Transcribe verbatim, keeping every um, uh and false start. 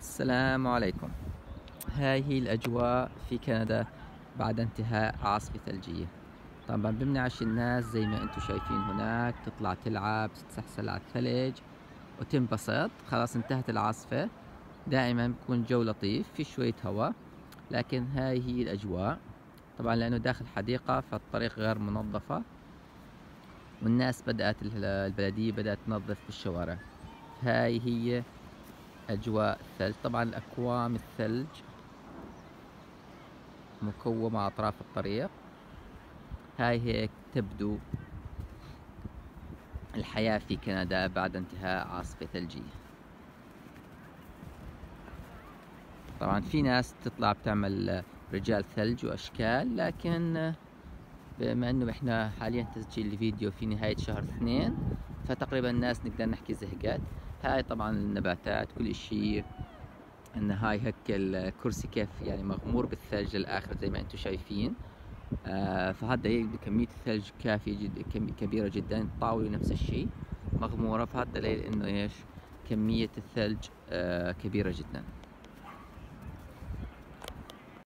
السلام عليكم. هاي هي الأجواء في كندا بعد انتهاء عاصفة ثلجية. طبعا بمنعش الناس زي ما انتم شايفين هناك تطلع تلعب تتسحسل على الثلج وتنبسط. خلاص انتهت العاصفة. دائما بكون جو لطيف في شوية هواء، لكن هاي هي الأجواء. طبعا لأنه داخل حديقة فالطريق غير منظفة، والناس بدأت البلدية بدأت تنظف بالشوارع. هاي هي أجواء الثلج. طبعا أكوام الثلج مكومة على أطراف الطريق. هاي هيك تبدو الحياة في كندا بعد انتهاء عاصفة ثلجية. طبعا في ناس تطلع بتعمل رجال ثلج وأشكال، لكن بما أنه إحنا حاليا تسجيل الفيديو في نهاية شهر اثنين، فتقريبا الناس نقدر نحكي زهقت. هاي طبعا النباتات كل شيء. ان هاي هيك الكرسي كيف يعني مغمور بالثلج للآخر زي ما انتم شايفين. آه فهذا كمية الثلج كافية جدا، كبيرة جدا. الطاولة نفس الشيء مغمورة، فهذا دليل انه ايش كمية الثلج آه كبيرة جدا.